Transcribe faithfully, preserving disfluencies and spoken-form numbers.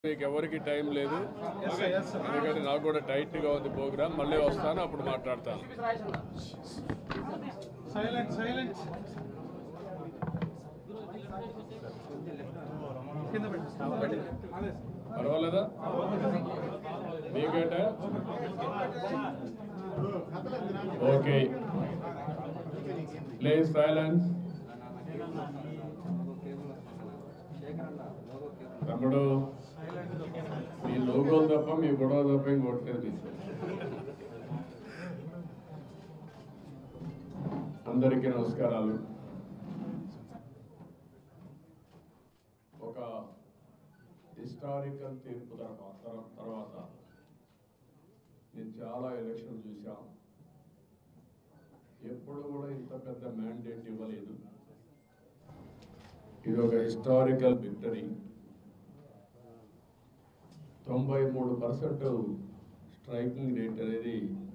మీకు ఎవరికి టైం లేదు, ఎందుకంటే నాకు కూడా టైట్గా ఉంది ప్రోగ్రామ్. మళ్ళీ వస్తాను, అప్పుడు మాట్లాడతాను. పర్వాలేదా మీకేట? Okay, please silence. తమ్ముడు, మీ లోగోలు తప్ప మీ గొడవ తప్ప ఇంకొట్టలేదు. అందరికీ నమస్కారాలు. ఒక హిస్టారికల్ తీర్పు తర్వాత నేను చాలా ఎలక్షన్ చూశాం. ఎప్పుడు కూడా ఇంత పెద్ద మ్యాండేట్ ఇవ్వలేదు. ఇది ఒక హిస్టారికల్ విక్టరీ. తొంభై మూడు పర్సెంట్ స్ట్రైకింగ్ రేట్ అనేది